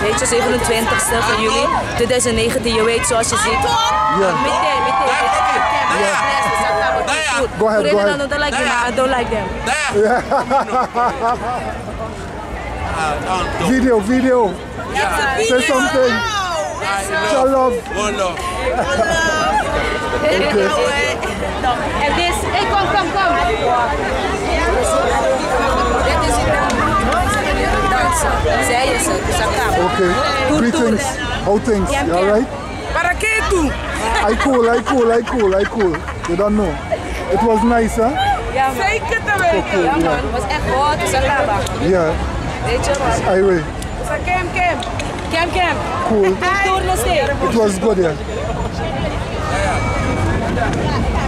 weet je, 27e van juli 2019, je weet zoals je ziet. Yeah. Go ahead, go ahead. I don't like them, I don't like them. Video. Say something. Show love. En this, hey, kom. Dit is het dansen. Zij is het, dus Okay. Greetings. How things? You alright? Paraketu. I cool. You don't know. It was nice, huh? Ja, man. Zeker te weten. Ja, man. Het was echt hot, Sakaba. Yeah. Weet je wat? Highway. Cam. Cool. Tour nog steeds. It was good, yeah.